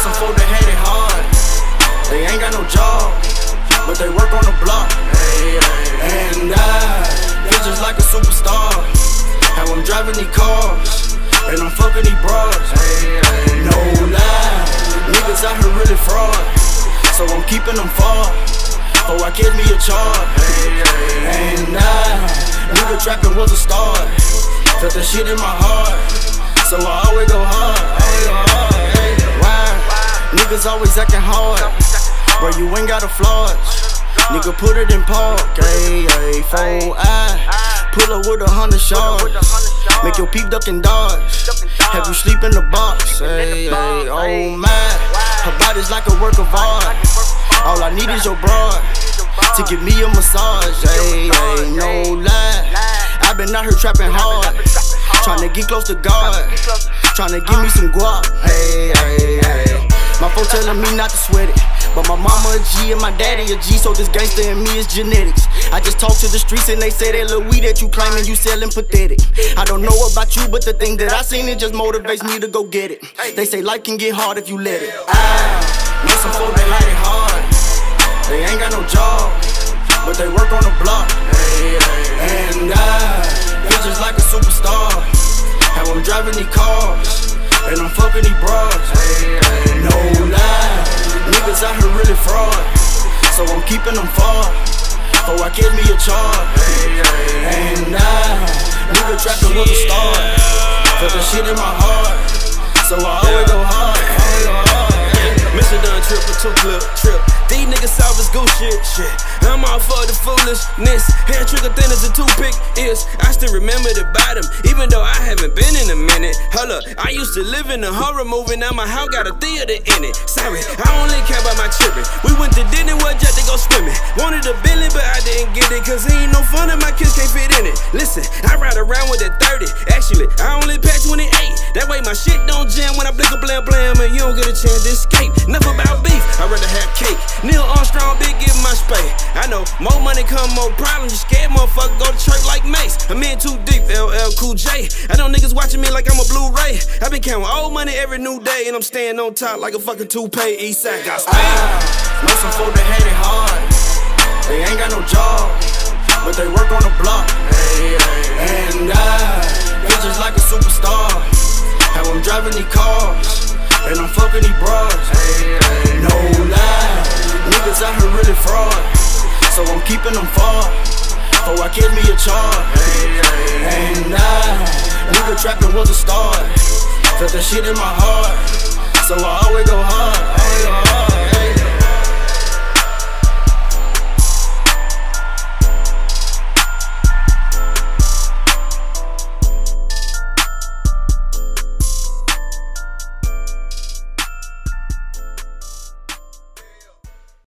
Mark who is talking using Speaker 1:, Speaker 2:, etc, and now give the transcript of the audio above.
Speaker 1: some folk that had it hard. They ain't got no job, but they work on the block. And I feel just like a superstar. How I'm driving these cars, and I'm fucking these bras. No lie, niggas out here really fraud, so I'm keeping them far. Oh, I catch me a charge. And nigga trapping was a start. Felt the shit in my heart, so I always go hard. Why? Niggas always acting hard, bro, you ain't got a flaws. Nigga put it in park, for I pull up with 100 shots. Make your peep duck and dodge. Have you sleep in the box, oh my. Her body's like a work of art. All I need is your broad to give me a massage, no lie. I've been out here trapping hard, trying to get close to God, trying to give me some guap, My folks telling me not to sweat it, but my mama a G and my daddy a G, so this gangster in me is genetics. I just talk to the streets and they say that little weed that you claiming you selling pathetic. I don't know about you, but the thing that I seen, it just motivates me to go get it. They say life can get hard if you let it. I know some folk that like it hard. They ain't got no job, but they work on the block. And I feel just like a superstar. How I'm driving these cars, and I'm fucking these bras. No lie, niggas out here really fraud, so I'm keeping them far. Oh, I catch me a charge. And nigga trapping was a start. Felt the shit in my heart, so I always go hard.
Speaker 2: Mr. Done trip or 2 clip trip. These niggas soft as goose shit. I'm all for the foolishness. Hair trigger thin as a toothpick is. I still remember the bottom, even though I haven't been in a minute. Hold up, I used to live in a horror movie, now my house got a theater in it. Sorry, I only care about my children. We went to Disney World just to go swimming. Wanted a Billy, but I didn't get it, cause ain't no fun and my kids can't fit in it. Listen, I ride around with that 30. Actually, I only pack 28. That way my shit don't jam when I blink a blam blam, and you don't get a chance to escape. Enough about beef, I'd rather have cake. Neil Armstrong, big give my space. I know more money come, more problems. You scared motherfucker, go to church like Mace. I'm in too deep, LL Cool J. I know niggas watching me like I'm a Blu-ray. I been counting old money every new day, and I'm staying on top like a fucking toupee. Eastside got spam.
Speaker 1: Know some folk that had it hard. They ain't got no job, but they work on the block. And I feel just like a superstar. How I'm driving these cars, and I'm fucking these bras. No lie, niggas out here really fraud, so I'm keeping them far. Oh, I catch me a charge. And nigga trapping was a start. Felt the shit in my heart, so I always go hard.